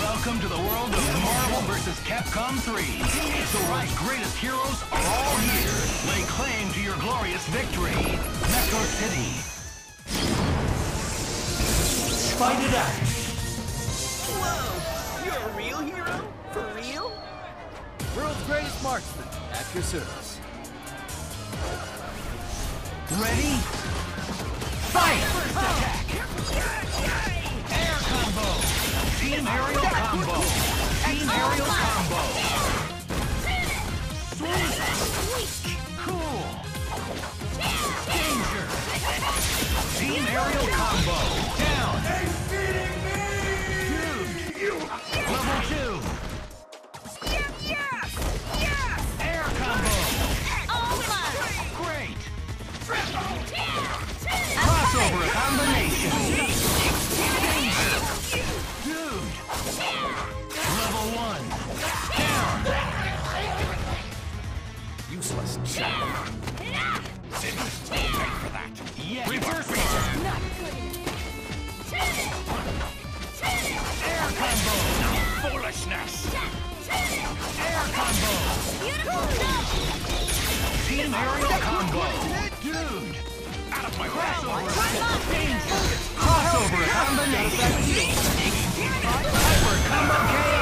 Welcome to the world of Marvel vs. Capcom 3. The right greatest heroes are all here. Lay claim to your glorious victory. Metro City. Fight it out. Whoa! You're a real hero? For real? World's greatest marksman, at your service. Ready? Fight! First attack! Air combo! Team aerial combo! Team aerial combo! Sweet! Cool! Danger! Team aerial combo! Down! Dude! Level 2! Air combo! Great! Crossover combination! Dude! Level 1! Down! Useless child! Didn't pay for that! Yes! Reversal! Air combo! Foolishness! Air combo! Team aerial combo! Dude! Out of my way! Crossover combination! Hyper combo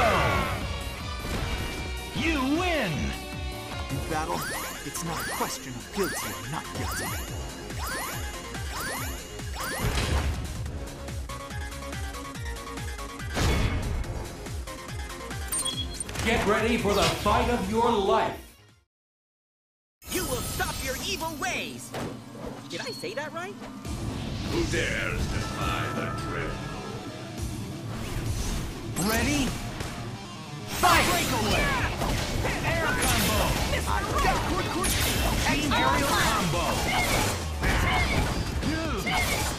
KO! You win! In battle, it's not a question of guilty or not guilty. Get ready for the fight of your life. You will stop your evil ways! Did I say that right? Who dares defy the dread? Ready? Fight! Breakaway! Air combo! Team aerial combo! Dude!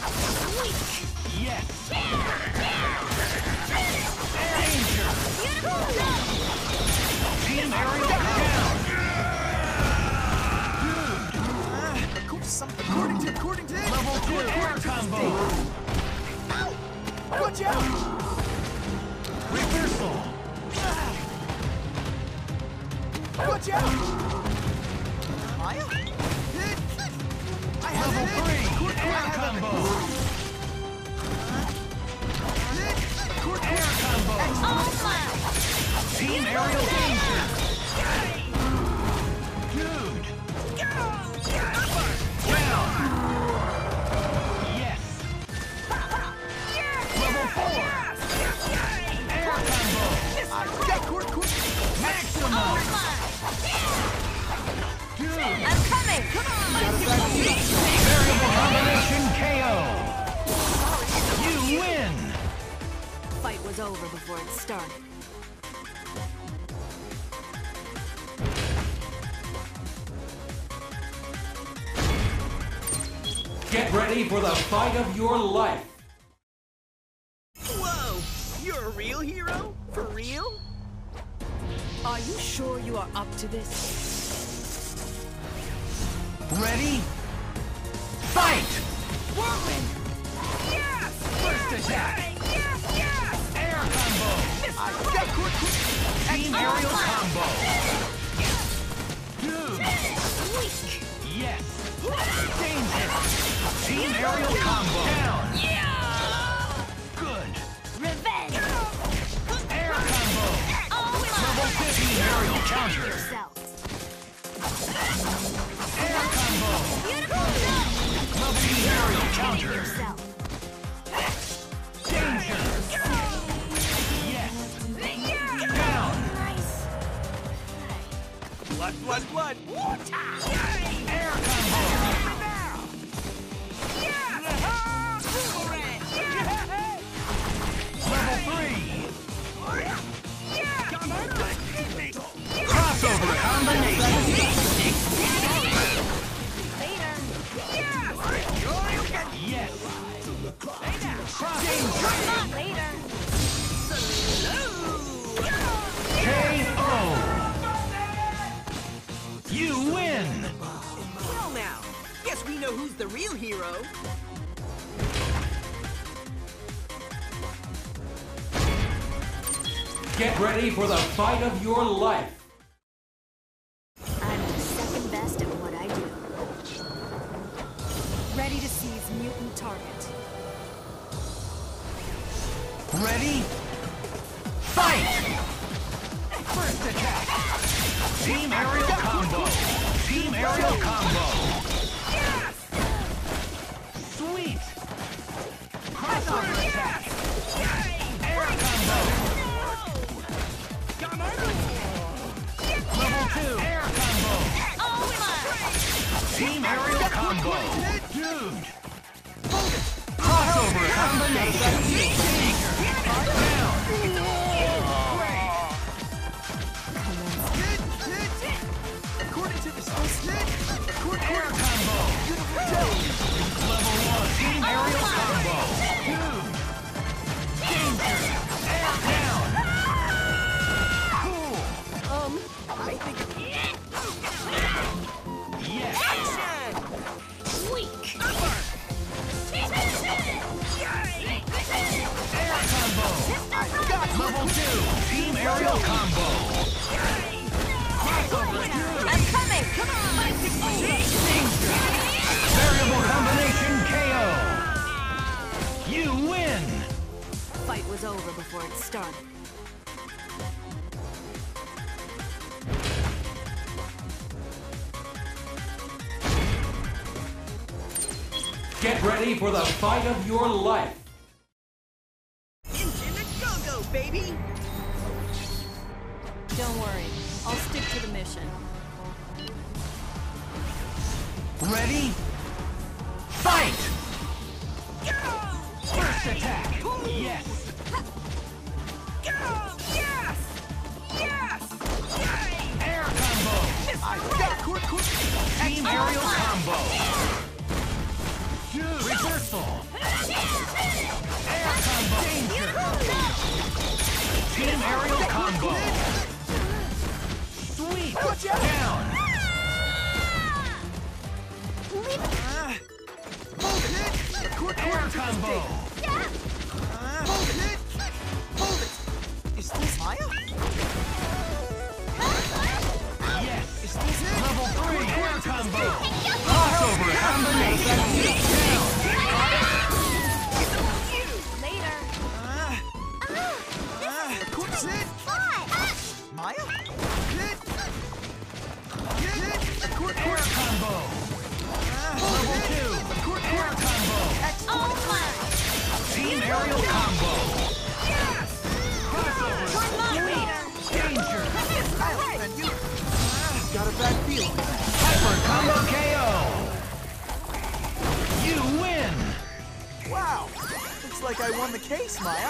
Yes! Danger! Team aerial down! Dude! According to Level 2 air combo! Ow! Watch out! Reversal! Watch out! Maya? Level 3 air combo! Air combo! Team aerial danger! Dude! Down! Yes! Level 4! Air combo! Maximum! Dude! I'm coming! Come on! Variable combination KO! You win! Fight was over before it started. Get ready for the fight of your life. Whoa! You're a real hero? For real? Are you sure you are up to this? Ready? Fight! Whirlwind! First attack! Air combo! Team aerial combo! Dude! Yes! Danger! Team aerial combo! Down! Good! Revenge! Air combo! Level 15 aerial counter! Air combo! Level 15 aerial counter! Danger! Yes! Down! Blood! Air combo! Level 3! Crossover combination! Yes! Later! KO! You win! Well now, guess we know who's the real hero. Get ready for the fight of your life. I'm the second best at what I do. Ready to seize mutant target. Ready? Fight! First attack! Team aerial combo! Team aerial combo! Yes! Sweet! Crossover attack! Air combo! Level 2! Air combo! Team aerial combo! Dude! Crossover combination! Down! According to the source, Air combo! Level 1! Team aerial combo! Dude! Danger! Air down! Cool! I think Yes! Weak. Air combo! Level 2! Team aerial combo! Crossover! Dude! I'm coming. Come on. Variable combination KO! You win! Fight was over before it started. Get ready for the fight of your life. engine a go-go, baby! Don't worry, I'll stick to the mission. Ready? Fight! First attack! Yes! Air combo! Team aerial combo! Dude! Reversal! Air combo! Danger! Team aerial combo! Sweet! Down! Air combo! Hold it! Hold it! Is this Maya? Yes! Is this it? Level 3 air combo! Crossover combination! Later. Is it? Maya? Hit! Air combo! Level 2 air combo! Team aerial combo! Crossover! Danger! And you got a bad feeling. Hyper combo KO! You win! Wow! Looks like I won the case, Maya.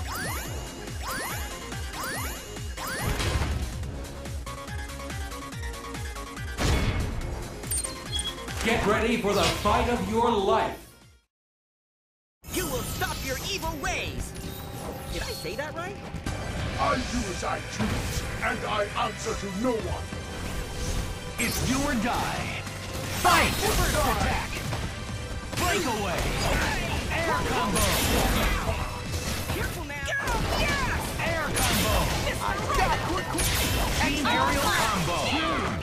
Get ready for the fight of your life. You will stop your evil ways! Did I say that right? I do as I choose, and I answer to no one. It's do or die. Fight! First attack! Breakaway! Air combo! Careful now! Air combo! Team aerial combo! Dude!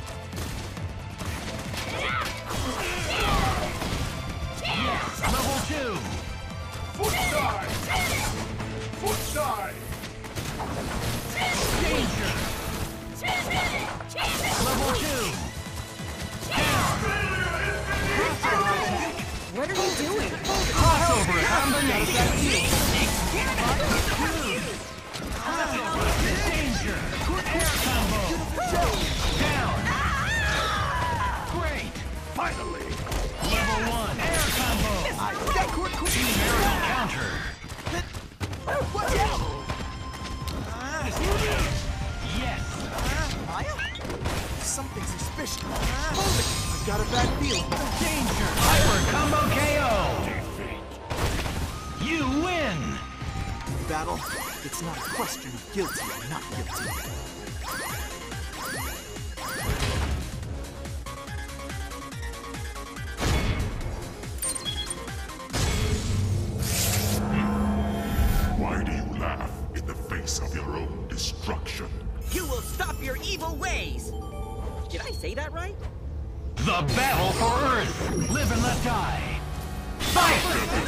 Yes! Level 2! Foot side! Foot side! Danger! Level 2! Down! What are you doing? Crossover combination! Danger! Air combo! Down! Great! Finally! Level 1 air combo! Team aerial counter! Watch out! Yes! Maya? Something suspicious. Hold it! I've got a bad feeling. Danger! Hyper combo KO! You win! In battle, it's not a question of guilty or not guilty. Why do you laugh in the face of your own Stop your evil ways! Did I say that right? The battle for Earth! Live and let die! Fight!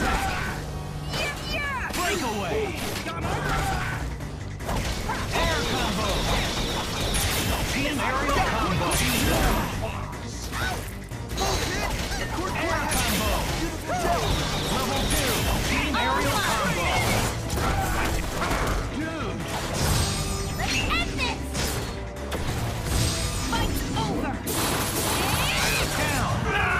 Breakaway! Air combo! Team aerial combo! Air combo! Level 2! Team aerial combo! Dude! Let's end this! Fight's over! Down!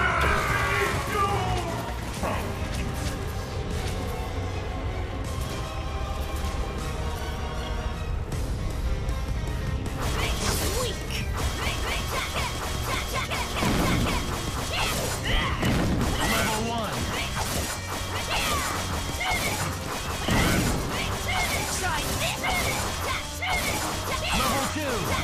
Level 1! Level 2!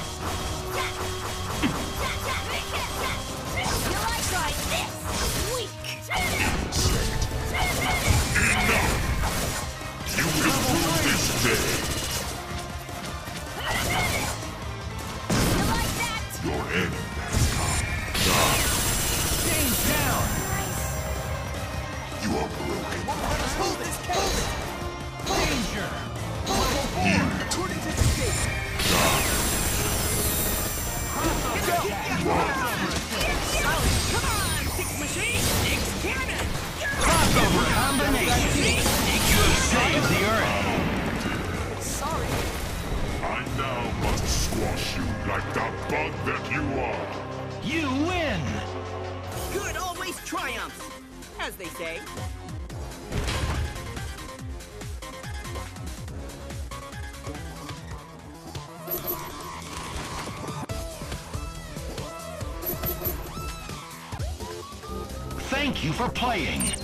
Change down! Hold this case! Danger! According to the gate. Crossover attack! Come on, Six Machine! Six Cannon! Crossover combination! You have saved the Earth! Sorry. I now must squash you like the bug that you are. You win! Good always triumphs, as they say. Thank you for playing.